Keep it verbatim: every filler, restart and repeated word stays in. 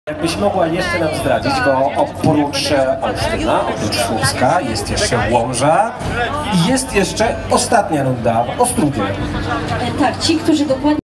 Jakbyś mogła jeszcze nam zdradzić, bo oprócz Olsztyna, oprócz Słupska jest jeszcze Łomża i jest jeszcze ostatnia runda w Ostródzie. Tak, ci, którzy dokładnie